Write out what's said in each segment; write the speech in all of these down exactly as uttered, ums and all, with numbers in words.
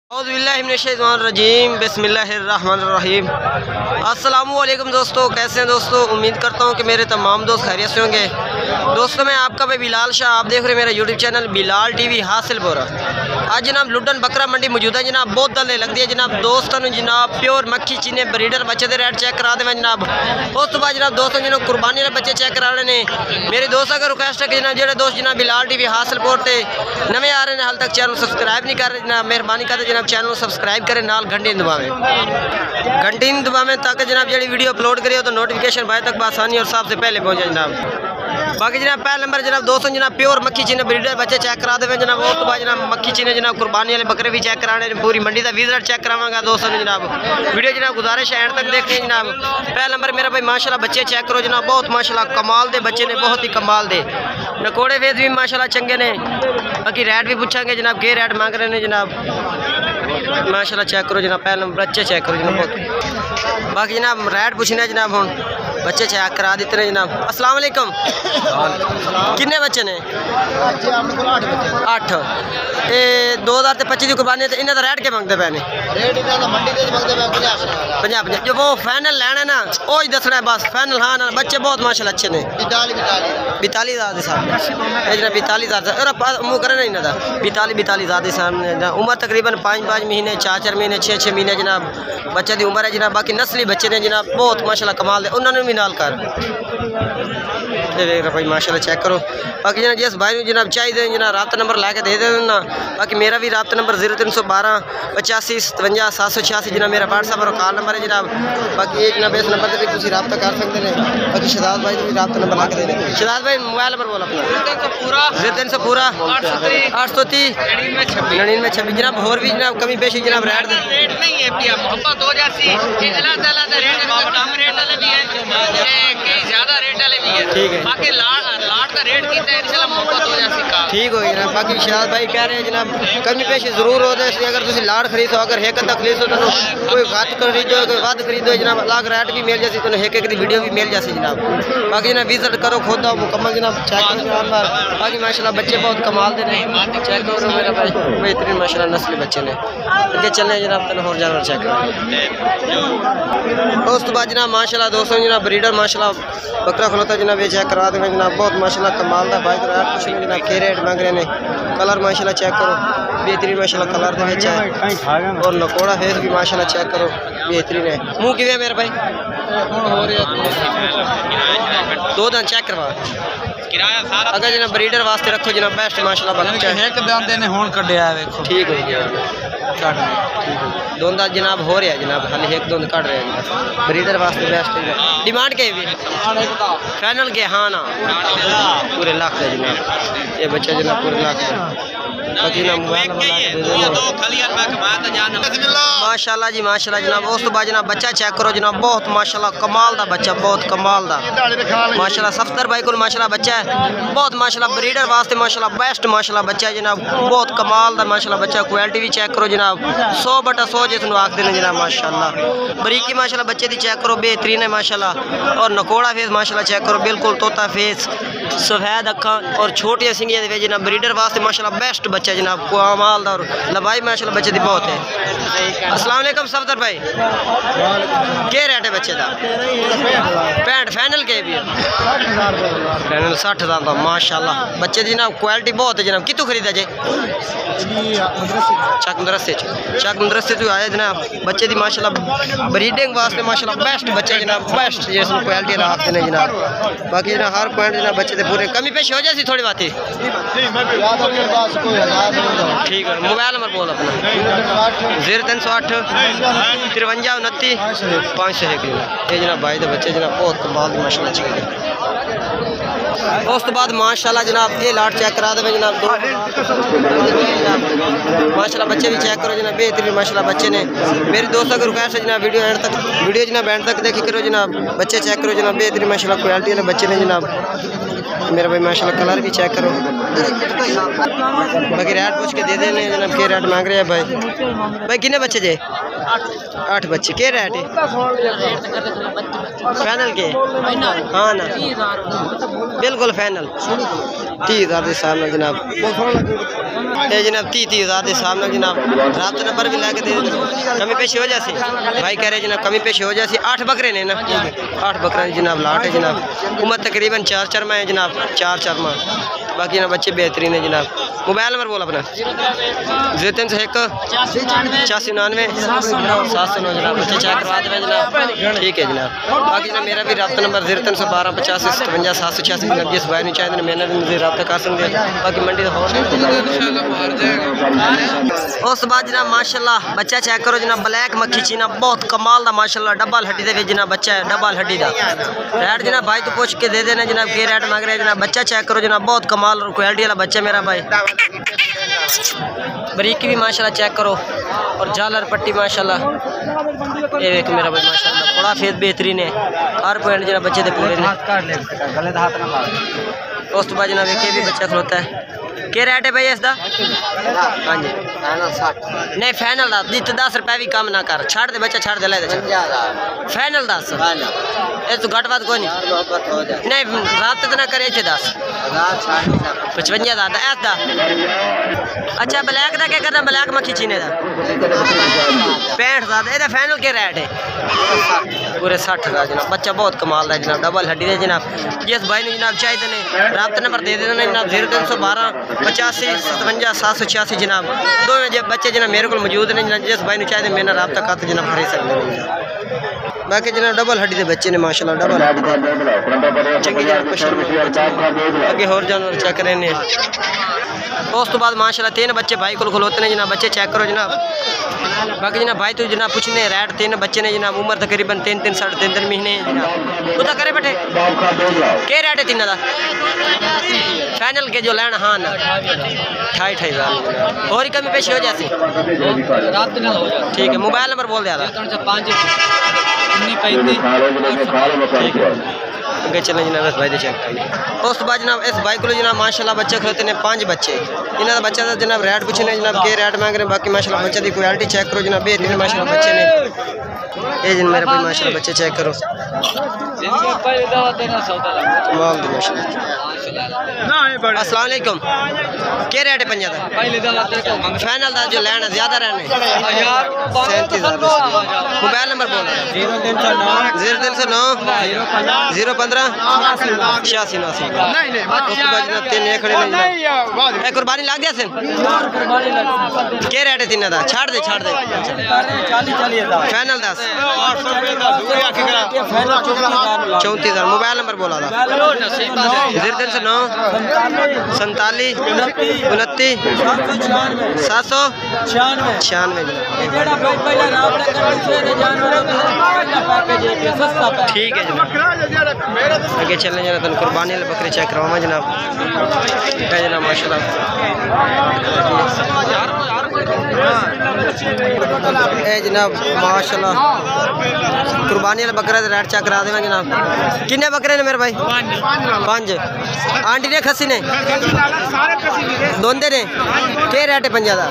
औज़ुबिल्लाहिमिनश्शैतानिर्रजीम बिस्मिल्लाहिर्रहमानिर्रहीम। अस्सलामुअलैकुम दोस्तों, कैसे हैं दोस्तों। उम्मीद करता हूँ कि मेरे तमाम दोस्त खैरियत से होंगे। दोस्तों मैं आपका भाई बिलाल शाह, आप देख रहे हैं मेरा YouTube channel Bilal TV Hasilpur. आज जनाब लुडन बकरा मंडी मौजूद है जनाब, बहुत दल लग दी है जनाब। दोस्तों ने जनाब प्योर मक्खी चीने ब्रीडर बच्चे के रेट चेक करा दें जनाब। उस तो बाद जनाब दोस्तों जिन्होंने कुर्बानी के बच्चे चेक करा रहे हैं। मेरे दोस्तों का रिक्वेस्ट है कि जनाब जो दोस्त जनाब बिलाल टीवी हासिलपुर से नवे आ रहे हैं, हाल तक चैनल सब्सक्राइब नहीं कर रहे जनाब, मेहरबानी करते जनाब चैनल सब्सक्राइब करें, नाल घंटी दबावें घंटी दबावें ताकि जनाब जी वीडियो अपलोड करिए तो नोटिफिकेशन भाई तक आसानी और सबसे पहले पहुँचे जनाब। बाकी जनाब पहले नंबर जनाब दोस्तों जनाब प्योर मक्खी चीने ब्रीडर बच्चे चेक करा देवें जनाब। उस तो बाद जनाब मक्खी चीने जनाब कुर्बानी वाले बकरे भी चेक कराने, पूरी मंडी का विजिट चेक करावांगा दोस्तों ने जनाब। वीडियो जनाब गुजारिश है एंड तक देखें जनाब। पहले नंबर मेरा भाई माशाल्लाह बच्चे चेक करो जनाब, बहुत माशाल्लाह कमाल दे बच्चे ने, बहुत ही कमाल दे नकोड़े वेद भी माशाल्लाह चंगे ने। बाकी रेट भी पूछांगे जनाब, के रेट मांग रहे हैं जनाब। माशाल्लाह चेक करो जनाब, पहले नंबर बच्चे चेक करो जनाब बहुत। बाकी जनाब रेट पूछने जनाब, हम बच्चे चेक करा देते हैं जनाब। अस्सलाम वालेकुम। किन्ने बच्चे ने? अठ। दो हज़ार ते पच्चीस की कुर्बानी तो इन्हें रेट के मंगते पे ने? पंजाह पंजाह जो वो फाइनल लैना है ना वो ही दसना है बस, फाइनल। हाँ ना बच्चे बहुत माशाल्लाह अच्छे ने। बीताली हज़ार के सामने बीताली हज़ार मुँह करे ना इन्हें का बीताली बीताली हज़ार के सामने। उम्र तकरीबन पाँच पाँच महीने, चार चार महीने, छः छः महीने जनाब बच्चे की उम्र है जनाब। बाकी नस्ली बच्चे ने जनाब, बहुत माशाल्लाह कमाल है। उन्होंने भी नाल कर भाई माशाल्लाह चेक करो। बाकी जनाब जिस भाई जनाब चाहिए जनाब राब्ता नंबर ला के दे देना। बाकी मेरा भी राब्ता नंबर जीरो तीन सौ बारह पचासी सतवंजा सात सौ छियासी जनाब मेरा व्हाट्सएप और कॉल नंबर है जनाब। बाकी ये जनाब इस नंबर से भी तुम रब्ता कर सकते हैं। बाकी शहजाद भाई भी राब्ता नंबर ला के दे दें। शहजाद भाई मोबाइल नंबर बोला अपना। जीरो तीन सौ पूरा आठ सौ तीस नड़िनवे छब्बीस जनाब। और भी जनाब कमी पेशी जनाब रेट रेट नहीं है पिया मोहब्बत हो जाती है। अल्लाह ताला दा रेट कम रेट वाले भी है, कई ज्यादा रेट वाले भी है। ठीक है बाकी लाट लाट का रेट कितना है इंशाल्लाह मोहब्बत हो जाती है। ठीक हो जनाब। बाकी शहजाद भाई कह रहे हैं जनाब कमी पेशी जरूर हो जाए। अगर तुम लाड़ खरीदो, अगर एक अद्धा खरीदो तो कोई घट खरीदो, कोई वध खरीदो जनाब, अलग रेट भी मिल जाती, तो एक एक वीडियो भी मिल जाती जनाब। बाकी जनाब विजिट करो खुद आओ मुकम्मल जनाब चेक करो। बाकी माशाल्लाह बच्चे बहुत कमाल दे रहे हैं, चेक करो मेरा भाई बेहतरीन माशाल्लाह नस्ली बच्चे ने। अगे चलने जनाब तेन होर जानवर चेक करो। उस तो बाद जनाब माशाल्लाह दोस्तों जनाब ब्रीडर माशाल्लाह बकरा खलोता जनाब ये चेक करा देंगे जनाब। बहुत माशाल्लाह कमाल दा भाई रेट कुछ नहीं जनाब, के रेट मांग रहे हैं। कलर माशाल्लाह चेक करो बेहतरीन माशाल्लाह कलर दे विच है। और नकोड़ा फेस भी माशाल्लाह चेक करो बेहतरीन है। मुंह किवें मेरा भाई? दो दिन चेक करवा किराया सारा अगर जनाब ब्रीडर वास्ते रखो जनाब बेस्ट माशाल्लाह बच्चा है। एक दांत ने हुन कढिया है देखो। ठीक हो गया दोंदा जनाब हो रहा है जनाब, हाल एक दोंद कट रहे हैं ब्रीडर वास्ते बेस्ट है। डिमांड के भी फाइनल के? हाँ ना पूरे लाख है जनाब ये बच्चा जनाब, पूरे लाख है। माशाल्लाह जी माशाल्लाह जनाब। उस तो बाद जनाब बच्चा चेक करो जनाब, बहुत माशाल्लाह कमाल दा बच्चा, बहुत कमाल दा माशाल्लाह। सफ्तर भाई को माशाल्लाह बच्चा है, बहुत माशाल्लाह ब्रीडर वास्ते माशाल्लाह बेस्ट माशाल्लाह बच्चा है जनाब, बहुत कमाल दा माशाल्लाह बच्चा। क्वालिटी भी चेक करो जनाब, सौ बटा सौ जिसनों आखते हैं जनाब माशाल्लाह। बरीकी माशाल्लाह बच्चे की चेक करो बेहतरीन है माशाल्लाह। और नकोड़ा फेस माशाल्लाह चेक करो, बिल्कुल तोता फेस, सफेद अखा और छोटियां सिंगियां जनाब। ब्रीडर वास्ते माशाल्लाह बेस्ट बच्चा जनाब, कमाल दा। और लंबाई माशाल्लाह बच्चे की बहुत है। अस्सलाम वालेकुम सफदर भाई, क्या रेट है बच्चे का? पैंठ फाइनल के भी फाइनल साठ हज़ार का माशाल्लाह बच्चे की जनाब। क्वालिटी बहुत है जनाब। कितों खरीदा जे? चक मदरसे चक मदरसे तो आए जनाब। बच्चे की माशाल्लाह ब्रीडिंग वास्ते माशाल्लाह बेस्ट बच्चे जनाब, बेस्ट जिस क्वालिटी रखते हैं जनाब। बाकी जनाब हर पॉइंट जनाब बच्चे के पूरे कमी पेश हो जाती थोड़ी बात ही। ठीक है मोबाइल नंबर बोल अपना। जीरो तीन सौ अठ तिरवंजा उनती पाँच सौ एक ये जनाब भाई के बच्चे जनाब, बहुत कमाल की माशाल्लाह अच्छी। उस तो बाद माशाल्लाह जनाब ये लाट चेक करा देवे जनाब। दो माशाल्लाह बच्चे भी चेक करो जनाब, बेहतरीन माशाल्लाह बच्चे ने। मेरे दोस्तों को रिक्वेस्ट है जनाब वीडियो एंड तक वीडियो जनाब एंड तक देखी करो जनाब, बच्चे चेक करो जनाब बेहतरीन माशाल्लाह क्वालिटी वाले बच्चे ने जनाब। मेरा भाई माशाल्लाह कलर भी चेक करो। बाकी रेट पूछ के दे देने जनाब के रेट मांग रहे हैं भाई। भाई कितने बच्चे जे? आठ बच्चे। के रेट है फाइनल के? हाँ ना बिल्कुल फाइनल तीस हज़ार के सामने जनाब। ये जनाब तीस तीस हज़ार के सामने जनाब। रात नंबर भी ला के दे कमी पेशी हो जाती भाई कह रहे जनाब कमी पेशी हो जाती। आठ बकरे ने ना आठ बकरा जनाब लाट है जनाब। उम्र तकरीबन चार चार माह है जनाब चार चार माह। बाकी ना बच्चे बेहतरीन है जनाब। मोबाइल नंबर बोला अपना जीरो तीन सौ एक पचासी उन्नानवे सात सौ नौ जनाब। बच्चे चेक करवा दें जनाब ठीक है जनाब। बाकी ना मेरा भी रब्ता नंबर जीरो तीन सौ बारह पचासी सतवंजा सात सौ छियासी जनाब। जिस भाई नहीं चाहे मैंने मुझे रब्ता कर सकते हैं। बाकी मंडी तो उस बाद जनाब माशाल्लाह बच्चा चेक करो जनाब। ब्लैक मक्खी चीना बहुत कमाल का माशाल्लाह डबल हड्डी दे जनाब बच्चा है डबल हड्डी का। रेट जनाब भाई तो पूछ के दे देना जनाब के रेट मांग रहे हैं जनाब। बच्चा चेक करो जनाब बहुत कमाल और क्वालिटी वाला बच्चा मेरा भाई। बरीकी भी माशाल्लाह चेक करो और झालर पट्टी माशाल्लाह। ये देख मेरा भाई माशाल्लाह थोड़ा फेस बेहतरीन है। हर पॉइंट जनाब बच्चे दे पूरे ने। उस तो बाद जनाब एक भी बच्चा खलोता है। क्या रेट है भाई इसका? हाँ जी नहीं फाइनल दस जित दस रुपये भी कम ना कर छड़ दे बच्चा छड़ दे ले फाइनल दस ये तो घट बात कोई नहीं नहीं रात तो ना करे इतने दस पचवंजा हज़ार ऐसा। अच्छा ब्लैक का क्या करना? ब्लैक मक्खी चीने का पैंठ हज़ार ये फाइनल के रेट है पूरे सठ हज़ार जनाब। बच्चा बहुत कमाल है जनाब डबल हड्डी है जनाब। जिस भाई ने जनाब चाहिए ने रब्ता नंबर दे देना जनाब जीरो तीन सौ बारह पचासी सतवंजा सात सौ छियासी जनाब। दो जब बच्चे जनाब मेरे को मौजूद ने जनाब। जिस भाई ने चाहिए मेरा रब्ता कर जनाब खरीद सकते हैं। बाकी जनाब डबल हड्डी के बच्चे ने माशाल्लाह डबल हड्डी चंगी जनाब अगे होर जानवर चेक करे ने। उस तो बाद माशाल्लाह तीन बच्चे भाई को खलोते हैं जनाब। बच्चे चेक करो जनाब। बाकी जनाब भाई तो जनाब पूछने रेट तीन बच्चे ने जनाब। उम्र तकरीबन तीन तीन साढ़े तीन तीन महीने जनाब। उदा करे बैठे क्या रेट है तीन का फाइनल के जो लेना? हाँ ना अठाई अठाई हज़ार और ही कमी पेशी हो जाती ठीक है। मोबाइल नंबर बोल दिया आगे चलें जनाब इस भाई चेक उस बाद जनाब इस भाई को जनाब माशाल्लाह बच्चे खलोते हैं पाँच बच्चे। इन्हों का बच्चा जनाब रेट पूछने जनाब के रेट मांग रहे हैं। बाकी माशाल्लाह बच्चे की क्वालिटी चेक करो जनाब बेहतरीन माशाल्लाह बच्चे ने। ये जन मेरे भाई माशाल्लाह बच्चे चेक करो अस्सलाम वालेकुम। क्या रेट है पंजा का फाइनल का जो लेना ज्यादा रहने सैंतीस हज़ार। मोबाइल नंबर बोलो जीरो तीन सौ नौ जीरो तीन सौ नौ जीरो पंद्रह छियासी नौसी। तीन खड़े कुर्बानी लग गया सन क्या रेट है तीन का? छाड़ दे छाड़ दे फाइनल दस चौंतीस हज़ार। मोबाइल नंबर बोला था जीरो तीन सौ नौ सैंतालीस उनतीस सात सौ छियानवे। ठीक है जनाब आगे चलने जनाब तुम कुर्बानी वाले बकरे चेक करवावा जनाब है जनाब माशाल्लाह। ए जनाब माशाल्लाह कुर्बानी वाले बकरे रेट चेक करा देवे जनाब। किन्ने बकरे ने मेरे भाई? पांच। आंटी ने खसी ने दोंदे ने क्या रेट है पंजा का?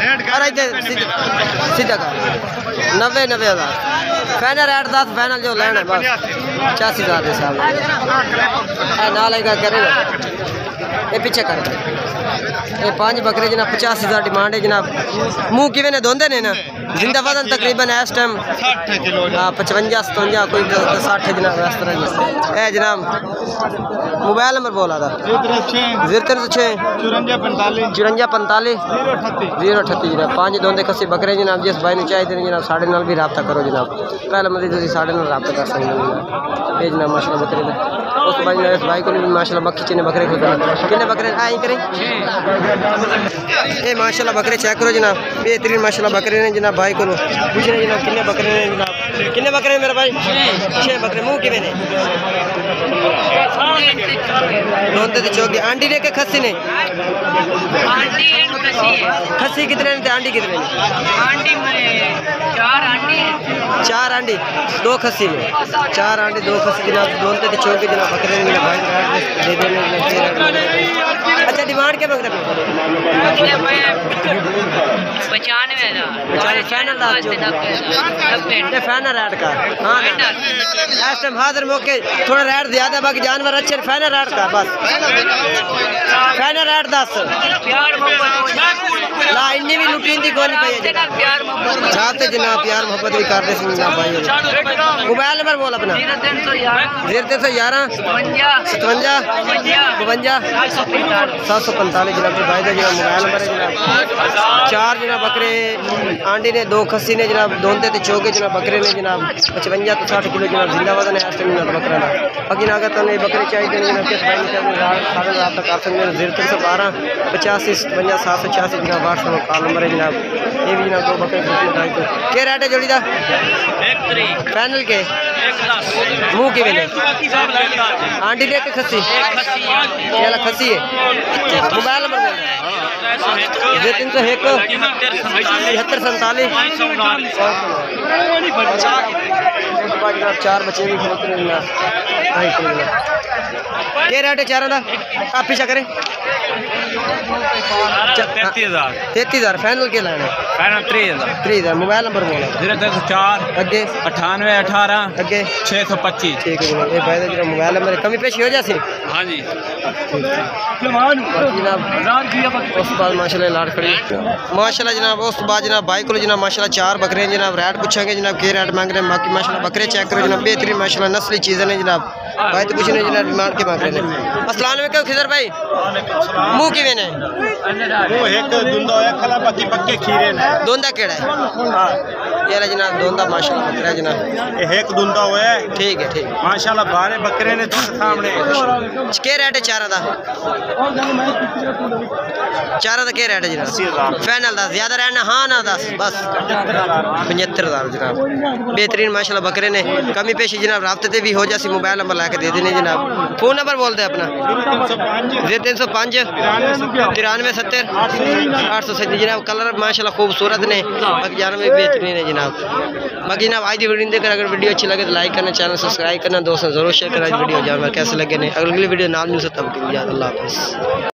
सीधा का नब्बे नब्बे हज़ार फाइनल रेट दस फाइनल जो लेना है बस पचासी हज़ार के साथ ना लेगा करेगा। ये पीछे कर ये पांच बकरे जनाब पचास हज़ार डिमांड है जनाब। मुँह किवें ने धोंदे ने ना जिंदा वजन तकरीबन इस टाइम हाँ पचवंजा सतवंजा कोई साठ है जनाब इस तरह है जनाब। मोबाइल नंबर बोला था जीरो तीन सौ छः चुरंजा पैंतालीस जीरो अठत्ती जनाब। पाँच दोंदे खसी बकरे जनाब। जिस भाई ने चाहिए जनाब साढ़े नाल भी रब्ता करो जनाब। पहले मजीद तुम साढ़े नाल रब्ता कर सकते हो ये जनाब माशाल्लाह बकरे ने। उस भाई ने इस भाई को माशाल्लाह मक्खी चीने बकरे खुद कितने बकरे आई करें ये माशाल्लाह बकरे चेक करो जनाब बेहतरीन माशाल्लाह बकरे ने जनाब। भाई को पूछने जनाब कितने बकरे ने जनाब? कितने बकरे मेरे भाई? छः बकरे। मुँह किवें ने दोंदे ते चौकी। आंटी ने के खसी ने खसी कितने ने आंटी कितने ने? चार आंटी चार आंडी दो खस्सी में चार आंडी दो खस्सी जनाब दोनों के चौके जनाब बकरे ने भाई दे देने लगे। अच्छा डिमांड क्या मंग रहे पचानवे हजार फाइनल फाइनल रेट का हाँ इस टाइम हाजिर मौके थोड़ा रेट ज्यादा बाकी जानवर अच्छे फाइनल रेट का बस फाइनल रेट दस ला इन्नी भी लुटीन दी गोली पई है चाहते जनाब प्यार मोहब्बत भी कर दे जनाब भाई। मोबाइल नंबर बोल अपना जीरो तीन सौ ग्यारह सतवंजा बवंजा सात सौ पैंतालीस जनाब भाई का जनाब मोबाइल नंबर है जनाब। चार जनाब बकरे आंडी ने दो खस्सी ने जनाब दोनते ते चौके जनाब बकरे ने जनाब पचवंजा तो साठ किलो जनाब जिंदा वजन है इस टाइम बकरा का। बाकी ना अगर तुमने बकरे चाहिए जनाब किस भाई ने साढ़े रब्ता कर सकते हैं जीरो तीन सौ बारह पचासी सतवंजा सात सौ छियासी जनाब व्हाट्सएप कॉल नंबर है जनाब। ये भी जनाब दो बकरे क्या रेट है जोड़ी का फाइनल के मुँह की वेले आंटी लेके खस्सी ये खस्सी है। मोबाइल नंबर बोल ये तीन सौ एक तिहत्तर सैंतालीस चार बच्चे भी खरीद रहे क्या रेट है चारों का आप पीछा करें तैतीस हजार तैतीस हजार फाइनल के लाने फाइनल त्रीस हजार त्रीस हजार मोबाइल नंबर बोलो जीरो तीन सौ चार अगे अठानवे अठारह अगे छः सौ पच्चीस ठीक है जनाब ये भाई का जरा मोबाइल नंबर कमी पेशी हो जाती हाँ जी। जनाब उस बाद माशाल्लाह लाट खड़ी माशाल्लाह जनाब उस बाद जनाब भाई को जनाब माशाल्लाह चार बकरे हैं जनाब रेट पूछेंगे जनाब के रेट मांग रहे हैं बाकी माशाल्लाह बकरे चेक करो जनाब बेहतरीन माशाल्लाह नस्ली चीज़ें हैं जनाब भाई तो कुछ नहीं जनाब डिमांड के मांग रहे हैं। अस्सलाम वालेकुम खिजर भाई मुँह की वेने पक्के खीरे ने दोंदा केड़ा है ये रहा जनाब दोंदा माशाल्लाह बकरा है जनाब एक दुंदा हुआ है ठीक है ठीक माशाल्लाह बारे बकरे ने तो सामने के रेट है चारा दा चारा दा के रेट है जनाब फाइनल दस ज्यादा रहना हाँ ना दस बस पचहत्तर हजार जनाब बेहतरीन माशाल्लाह बकरे ने कमी पेशी जनाब राब्ते भी हो जासी मोबाइल नंबर ला के दे देने जनाब। फोन नंबर बोल दे अपना जीरो तीन सौ पाँच तिरानवे सत्तर आठ सौ सत्तर जनाब कलर माशाल्लाह खूबसूरत ने बाकी जानवर भी बेहतरीन है जनाब। बाकी जनाब आज की वीडियो देखकर अगर वीडियो अच्छी लगे तो लाइक करना चैनल सब्सक्राइब करना दोस्तों जरूर शेयर करना वीडियो जानवर कैसे लगे ने अगली वीडियो नाल मिल सकता है। अल्लाह हाफ़िज़।